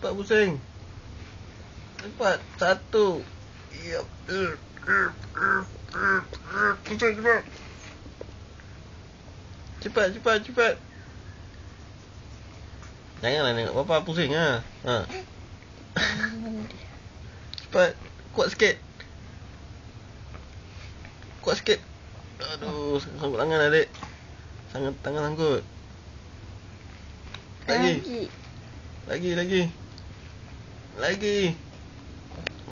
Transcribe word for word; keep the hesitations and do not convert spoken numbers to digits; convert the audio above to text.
Cepat pusing. Cepat. Satu. Yep. Cepat, cepat. Cepat, cepat, cepat. Janganlah tengok Papa pusing ha. Ha. Cepat. Kuat sikit. Kuat sikit. Aduh, sangkut tangan adik. Sangat tangan sangkut. Lagi. Lagi, lagi. Lagi.